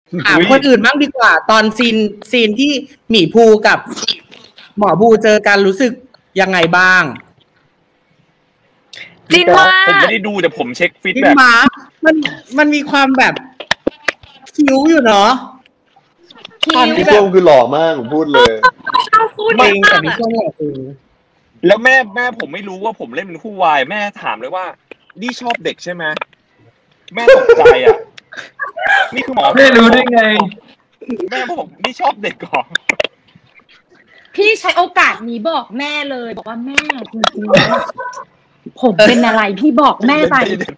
ถามคนอื่นบ้างดีกว่า ตอนซีนที่หมีภูกับหมอบูเจอกันรู้สึกยังไงบ้างจินมากผมไม่ได้ดูแต่ผมเช็คฟีดจินแบ็กมามันมีความแบบคิ้วอยู่เนาะพี่ส้มคือหล่อมากผมพูดเลยจริงแต่พี่ส้มหล่อจริงแล้วแม่ผมไม่รู้ว่าผมเล่นเป็นคู่วายแม่ถามเลยว่านี่ชอบเด็กใช่ไหมแม่ตกใจอ่ะนี่คือหมอไม่รู้ได้ไงแม่บอกนี่ชอบเด็กก่อนพี่ใช้โอกาสนี้บอกแม่เลยบอกว่าแม่จริงๆผมเป็นอะไรพี่บอกแม่ไป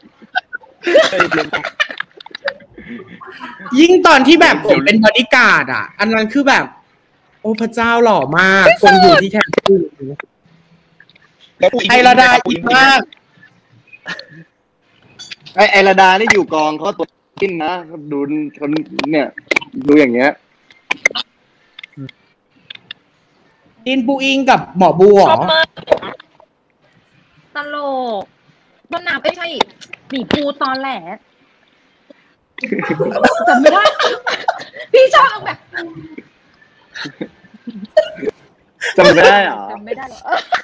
ยิ่งตอนที่แบบผมเป็นบอดี้การ์ดอ่ะอันนั้นคือแบบโอ้พระเจ้าหล่อมากคนอยู่ที่แท้จริงไอระดาอีกมากไอระดานี่อยู่กองเขาตัวกินนะดูคนเนี่ยดูอย่างเงี้ยดินปูอิงกับหมอบัวตลกต้นน้ำไม่ใช่หมีภูตอนแหลจำไม่ได้พี่ชอบแบบจำไม่ได้หรอจำไม่ได้หรอ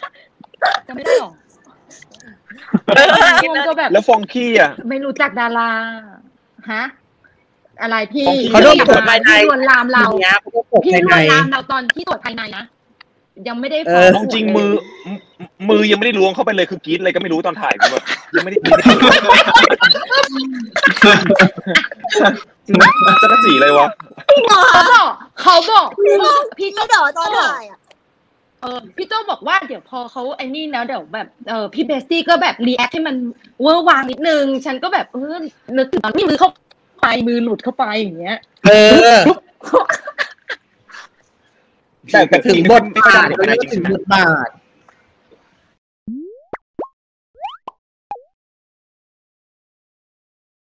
ก็แบบแล้วฟองกี้อ่ะไม่รู้จักดาราฮะอะไรพี่เขาโดนตรวจภายในพี่ลวนลามเราพี่ลวนลามเราตอนที่ตรวจภายในนะยังไม่ได้ฟ้องจริงมือยังไม่ได้ล้วงเข้าไปเลยคือกรี๊ดอะไรก็ไม่รู้ตอนถ่ายแบบยังไม่ได้กรี๊ดจะกระจีเลยวะเขาบอกพี่โจ้ตอนถ่ายอ่ะพี่โจ้บอกว่าเดี๋ยวพอเขาไอ้นี่นะเดี๋ยวแบบพี่เบสซี่ก็แบบรีแอคให้มันเวอร์วางนิดนึงฉันก็แบบนึกถึงตอนที่มือเข้าไปมือหลุดเข้าไปอย่างเงี้ยแต่ถึงบทบาทก็ถึงบทบาท